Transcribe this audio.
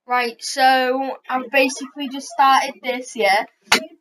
Right, so I've basically just started this, yeah.